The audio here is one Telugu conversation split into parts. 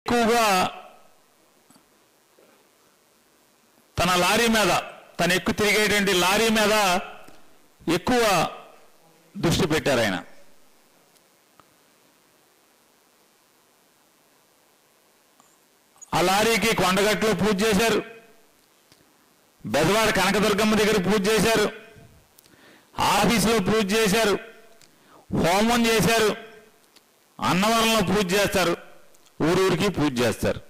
ఎక్కువగా తన లారీ మీద, తను ఎక్కువ తిరిగేటువంటి లారీ మీద ఎక్కువ దృష్టి పెట్టారు ఆయన. ఆ లారీకి కొండగట్టులో పూజ చేశారు, బెజవాడ కనకదుర్గమ్మ దగ్గర పూజ చేశారు, ఆఫీసులో పూజ చేశారు, హోమం చేశారు, అన్నవరంలో పూజ చేస్తారు, ఊరూరికి పూజ చేస్తారు.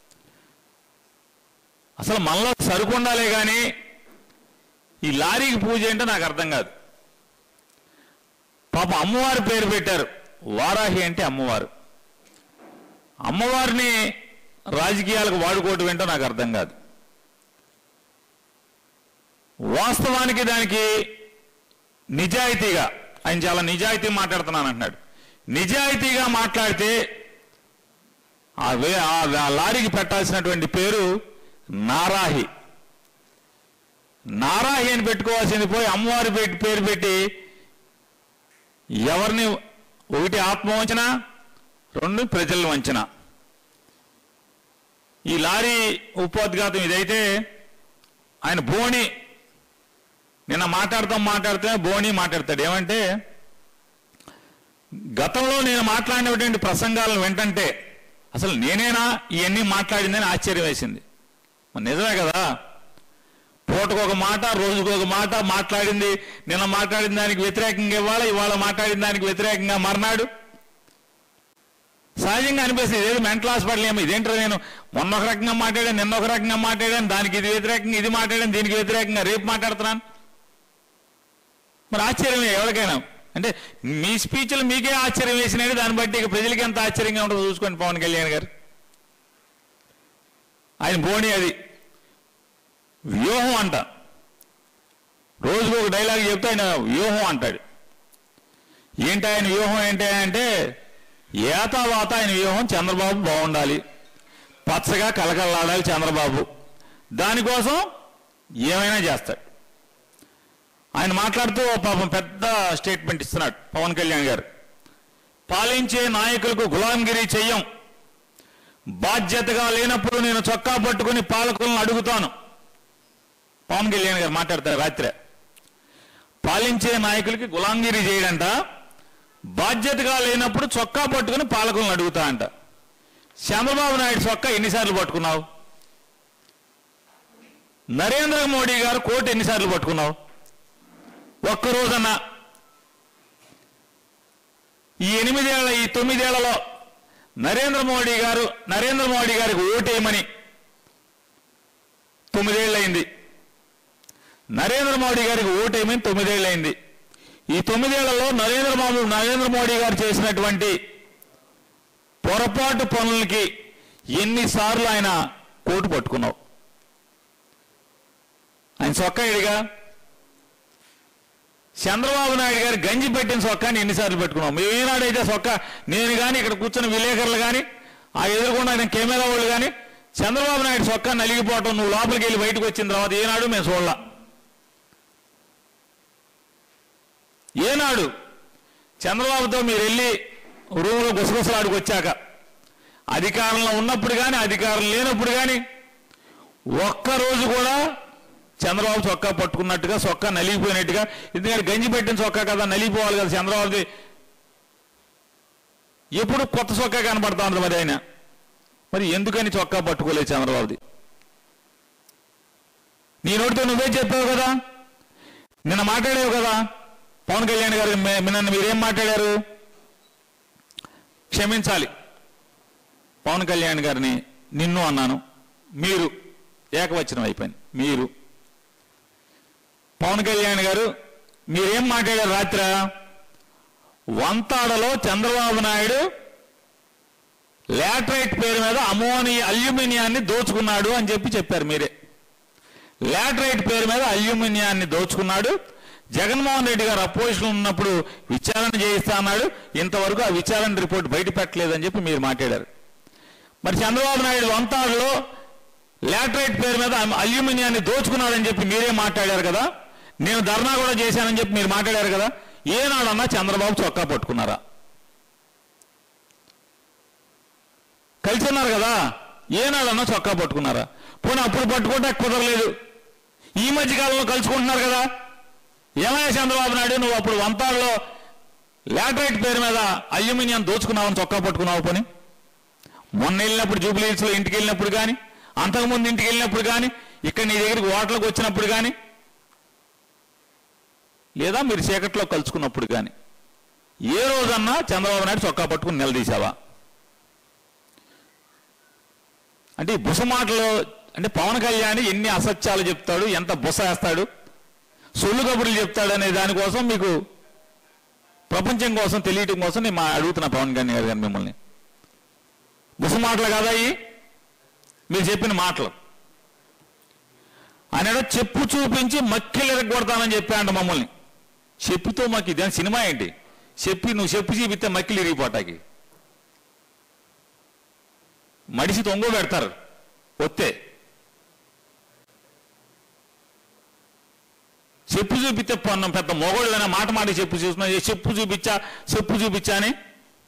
అసలు మనలో సరుకు ఉండాలే కానీ ఈ లారీకి పూజ ఏంటో నాకు అర్థం కాదు. పాప అమ్మవారి పేరు పెట్టారు, వారాహి అంటే అమ్మవారు. అమ్మవారిని రాజకీయాలకు వాడుకోవటం ఏంటో నాకు అర్థం కాదు. వాస్తవానికి దానికి నిజాయితీగా, ఆయన చాలా నిజాయితీ మాట్లాడుతున్నాను అంటున్నాడు. నిజాయితీగా మాట్లాడితే ఆ లారీకి పెట్టాల్సినటువంటి పేరు నారాహి. నారాహి అని పెట్టుకోవాల్సింది పోయి అమ్మవారి పేరు పెట్టి ఎవరిని, ఒకటి ఆత్మవంచన, రెండు ప్రజల వంచన. ఈ లారీ ఉపోద్ఘాతం ఇదైతే ఆయన బోణి నిన్న మాట్లాడుతూ బోణి మాట్లాడతాడు. ఏమంటే గతంలో నేను మాట్లాడినటువంటి ప్రసంగాలను వింటంటే అసలు నేనేనా ఇవన్నీ మాట్లాడిందని ఆశ్చర్యం వేసింది. నిజమే కదా, పూటకొక మాట, రోజుకొక మాట మాట్లాడింది. నిన్న మాట్లాడిన దానికి వ్యతిరేకంగా ఇవాళ మాట్లాడిన దానికి వ్యతిరేకంగా మర్నాడు. సహజంగా అనిపిస్తుంది ఇదేదో మెంటల్ హాస్పిటల్ ఏమో, ఇదేంటో నేను మొన్న ఒక రకంగా మాట్లాడాను, నిన్న ఒక రకంగా మాట్లాడాను, దానికి ఇది వ్యతిరేకంగా ఇది మాట్లాడాను, దీనికి వ్యతిరేకంగా రేపు మాట్లాడుతున్నాను. మరి ఆశ్చర్యమే ఎవరికైనా. అంటే మీ స్పీచ్లు మీకే ఆశ్చర్యం వేసినవి, దాన్ని బట్టి ఇక ప్రజలకి ఎంత ఆశ్చర్యంగా ఉంటుందో చూసుకోండి. పవన్ కళ్యాణ్ గారు ఆయన బోణి అది వ్యూహం అంట. రోజుకు ఒక డైలాగ్ చెప్తే ఆయన వ్యూహం అంటాడు. ఏంటి ఆయన వ్యూహం ఏంటి అంటే, ఏతావాత ఆయన వ్యూహం చంద్రబాబు బాగుండాలి, పచ్చగా కలకల్లాడాలి చంద్రబాబు, దానికోసం ఏమైనా చేస్తాడు. ఆయన మాట్లాడుతూ పాపం పెద్ద స్టేట్మెంట్ ఇస్తున్నాడు పవన్ కళ్యాణ్ గారు. పాలించే నాయకులకు గులాంగిరి చెయ్యం, బాధ్యతగా లేనప్పుడు నేను చొక్కా పట్టుకుని పాలకులను అడుగుతాను. పవన్ కళ్యాణ్ గారు మాట్లాడతారు రాత్రి. పాలించే నాయకులకి గులాంగిరి చేయడంట, బాధ్యతగా లేనప్పుడు చొక్కా పట్టుకుని పాలకులను అడుగుతా అంట. చంద్రబాబు నాయుడు చొక్కా ఎన్నిసార్లు పట్టుకున్నావు? నరేంద్ర మోడీ గారు కోట్ ఎన్నిసార్లు పట్టుకున్నావు? ఒక్కరోజన్నా ఈ 9 ఏళ్లలో నరేంద్ర మోడీ గారికి ఓటేయమని 9 ఏళ్ళయింది. నరేంద్ర మోడీ గారికి ఓటేయమని 9 ఏళ్ళయింది. ఈ 9 ఏళ్లలో నరేంద్ర మోడీ గారు చేసినటువంటి పొరపాటు పనులకి ఎన్నిసార్లు ఆయన కోటు పట్టుకున్నావు? ఆయన చొక్కా ఎడిగా. చంద్రబాబు నాయుడు గారు గంజి పెట్టిన చొక్కాని ఎన్నిసార్లు పెట్టుకున్నాం? మేమేనాడైతే చొక్కా, నేను కానీ ఇక్కడ కూర్చున్న విలేకరులు కానీ, ఆ ఎదురుకుండా ఆయన కెమెరా వాళ్ళు కానీ, చంద్రబాబు నాయుడు చొక్కా నలిగిపోవటం నువ్వు లోపలికి వెళ్ళి బయటకు వచ్చిన తర్వాత ఏనాడు మేము చూడలా. ఏనాడు చంద్రబాబుతో మీరు వెళ్ళి రూమ్లో గుసగుసలాడుకు వచ్చాక, అధికారంలో ఉన్నప్పుడు కానీ అధికారం లేనప్పుడు కానీ ఒక్కరోజు కూడా చంద్రబాబు చొక్కా పట్టుకున్నట్టుగా, చొక్కా నలిగిపోయినట్టుగా, ఎందుకంటే గంజి పెట్టిన చొక్కా కదా, నలిగిపోవాలి కదా చంద్రబాబుది. ఎప్పుడు కొత్త చొక్కా కనపడతా ఉంటుంది. మరి ఆయన మరి ఎందుకని చొక్కా పట్టుకోలేదు చంద్రబాబుది? నీ నోటితో నువ్వే చెప్పావు కదా, నిన్న మాట్లాడావు కదా పవన్ కళ్యాణ్ గారు. నిన్న మీరేం మాట్లాడారు? క్షమించాలి పవన్ కళ్యాణ్ గారిని, నిన్ను అన్నాను, మీరు ఏకవచనం అయిపోయింది. మీరు పవన్ కళ్యాణ్ గారు మీరేం మాట్లాడారు రాత్రి? వంతాడలో చంద్రబాబు నాయుడు లాటరైట్ పేరు మీద అల్యూమినియాన్ని దోచుకున్నాడు అని చెప్పారు మీరే. లాటరైట్ పేరు మీద అల్యూమినియాన్ని దోచుకున్నాడు. జగన్మోహన్ రెడ్డి గారు అపోజిషన్ ఉన్నప్పుడు విచారణ చేయిస్తా అన్నాడు, ఇంతవరకు ఆ విచారణ రిపోర్ట్ బయట పెట్టలేదని చెప్పి మీరు మాట్లాడారు. మరి చంద్రబాబు నాయుడు వంతాడులో లాటరైట్ పేరు మీద అల్యూమినియాన్ని దోచుకున్నాడని చెప్పి మీరే మాట్లాడారు కదా. నేను ధర్నా కూడా చేశానని చెప్పి మీరు మాట్లాడారు కదా. ఏనాడన్నా చంద్రబాబు చొక్కా పట్టుకున్నారా? కలిసి ఉన్నారు కదా, ఏనాడన్నా చొక్కా పట్టుకున్నారా? పోనీ అప్పుడు పట్టుకుంటే కుదరలేదు, ఈ మధ్య కాలంలో కలుసుకుంటున్నారు కదా. ఏమయ్యా చంద్రబాబు నాయుడు, నువ్వు అప్పుడు వంతాడులో లాటరైట్ పేరు మీద అల్యూమినియం దోచుకున్నావని చొక్కా పట్టుకున్నావు? పోనీ మొన్న వెళ్ళినప్పుడు జూబ్లీహిల్స్లో ఇంటికి వెళ్ళినప్పుడు కానీ, అంతకుముందు ఇంటికి వెళ్ళినప్పుడు కానీ, ఇక్కడ నీ దగ్గరికి ఓట్లకు వచ్చినప్పుడు కానీ, లేదా మీరు చీకట్లో కలుసుకున్నప్పుడు కానీ ఏ రోజన్నా చంద్రబాబు నాయుడు చొక్కా పట్టుకుని నిలదీశావా? అంటే ఈ బుస మాటలు అంటే పవన్ కళ్యాణ్ ఎన్ని అసత్యాలు చెప్తాడు, ఎంత బుస వేస్తాడు, సొల్లు కబుర్లు చెప్తాడు అనే దానికోసం మీకు ప్రపంచం కోసం తెలియటం కోసం నేను అడుగుతున్నా పవన్ కళ్యాణ్ గారు మిమ్మల్ని. బుస మాటలు కదా ఈ మీరు చెప్పిన మాటలు. ఆయన చెప్పు చూపించి మక్కిలు ఎరగొడతానని చెప్పాడు మమ్మల్ని. చెప్పుతో మాకు ఇదే సినిమా ఏంటి? నువ్వు చెప్పు చూపిస్తే మక్కిలు ఇరిగిపోటాకి మడిసి తొంగ పెడతారు వస్తే. చెప్పు చూపిస్తే పెద్ద మొగోళ్ళైనా మాట మాట చెప్పు చూపించా అని.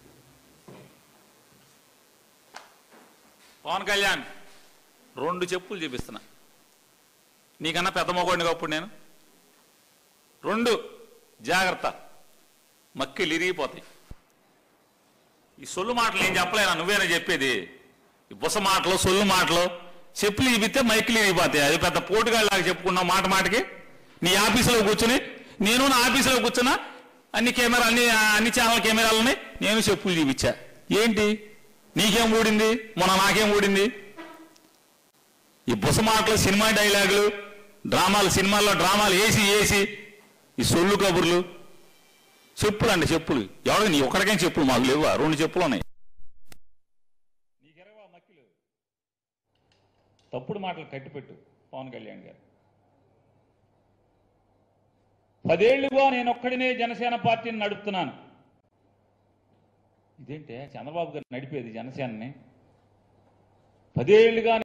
పవన్ కళ్యాణ్ 2 చెప్పులు చూపిస్తున్నా, నీకన్నా పెద్ద మొగోడిని అప్పుడు నేను. 2 జాగ్రత్త, మక్కిలు ఇరిగిపోతాయి. ఈ సొల్లు మాటలు నేను చెప్పలేనా, నువ్వేనా చెప్పేది? ఈ బుస మాటలు సొల్లు మాటలు చెప్పులు చూపిస్తే మైకిలు ఇరిగిపోతాయి. అది పెద్ద పోటుగాళ్ళలాగా చెప్పుకున్నావు మాట మాటకి. నీ ఆఫీసులో కూర్చుని, నేను నా ఆఫీసులో కూర్చున్నా, అన్ని ఛానల్ కెమెరాలు ఉన్నాయి, నేను చెప్పులు చూపించా. ఏంటి నీకేం ఊడింది? మొన్న నాకేం ఊడింది? ఈ బుస మాటలు, సినిమా డైలాగులు, సినిమాల్లో డ్రామాలు వేసి ఈ సొల్లు కబుర్లు. చెప్పులు అండి, చెప్పులు ఎవరికి? నీ ఒక్కడికైనా చెప్పులు మాకు లేవా? 2 చెప్పులు ఉన్నాయి. నీకెరవా మక్కిలు? తప్పుడు మాటలు కట్టిపెట్టు పవన్ కళ్యాణ్ గారు. 10 ఏళ్లుగా నేను ఒక్కడినే జనసేన పార్టీని నడుపుతున్నాను. ఇదేంటే చంద్రబాబు గారు నడిపేది జనసేనని? 10 ఏళ్లుగా